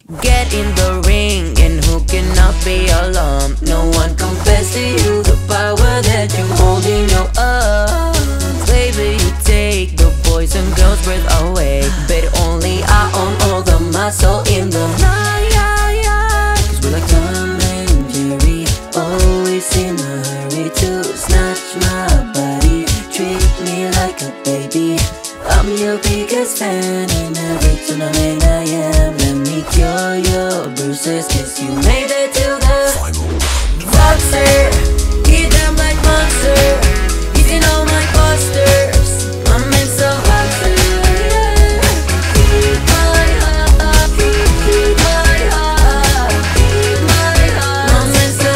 Get in the ring, and who cannot be alarmed? No one compares to you, the power that you hold in your arms. Baby, you take the boys and girls' breath away, but only I own all the muscle in the night. Cause we're like Tom and Jerry, always in a hurry to snatch my body. Treat me like a baby, I'm your biggest fan. In every tournament I am, let me cure your bruises, cause you made it to the Boxer, eat them like monster, eating all my posters. I'm Mr. Boxer, yeah. Eat my heart, eat my heart, eat my heart. I'm Mr.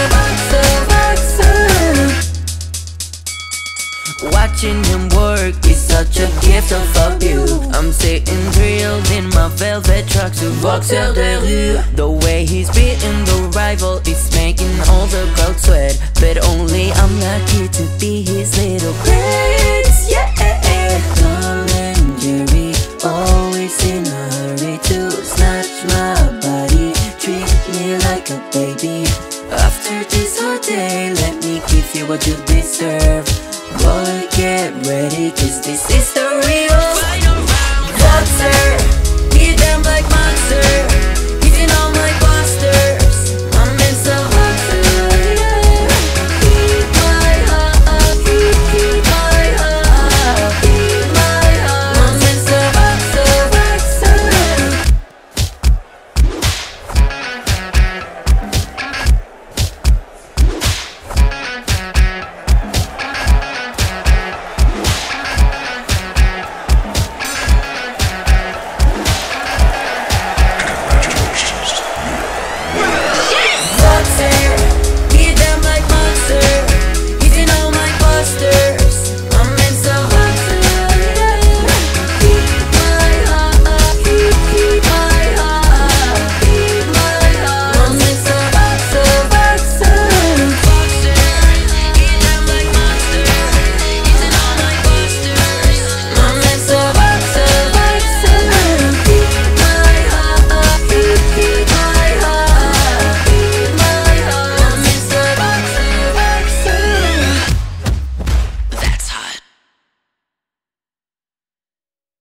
Boxer. Watching him work is such a gift of abuse. I'm sitting drilled in my velvet tracksuit, boxer de rue. The way he's beating the rival is making all the crowd sweat, but only I'm lucky to be his little baby.